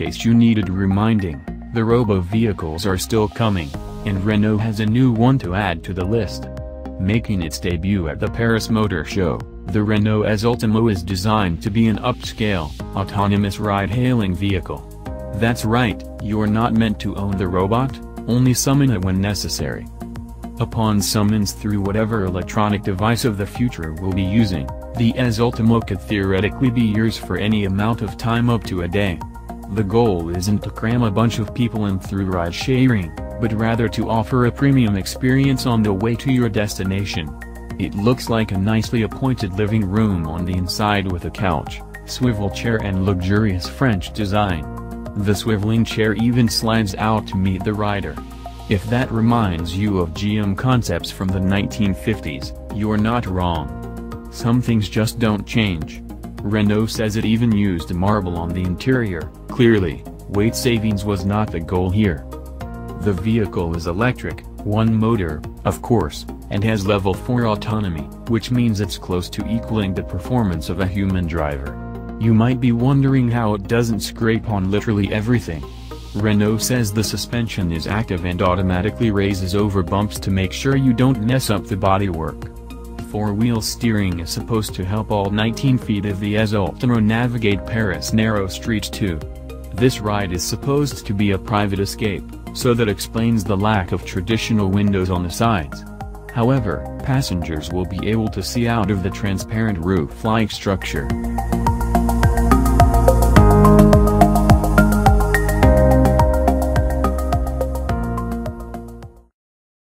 case you needed reminding, the robo-vehicles are still coming, and Renault has a new one to add to the list. Making its debut at the Paris Motor Show, the Renault EZ Ultimo is designed to be an upscale, autonomous ride-hailing vehicle. That's right, you're not meant to own the robot, only summon it when necessary. Upon summons through whatever electronic device of the future we'll be using, the EZ Ultimo could theoretically be yours for any amount of time up to a day. The goal isn't to cram a bunch of people in through ride-sharing, but rather to offer a premium experience on the way to your destination. It looks like a nicely appointed living room on the inside with a couch, swivel chair and luxurious French design. The swiveling chair even slides out to meet the rider. If that reminds you of GM concepts from the 1950s, you're not wrong. Some things just don't change. Renault says it even used marble on the interior. Clearly, weight savings was not the goal here. The vehicle is electric, one motor, of course, and has level 4 autonomy, which means it's close to equaling the performance of a human driver. You might be wondering how it doesn't scrape on literally everything. Renault says the suspension is active and automatically raises over bumps to make sure you don't mess up the bodywork. Four-wheel steering is supposed to help all 19 feet of the EZ Ultimo navigate Paris narrow streets too. This ride is supposed to be a private escape, so that explains the lack of traditional windows on the sides. However, passengers will be able to see out of the transparent roof-like structure.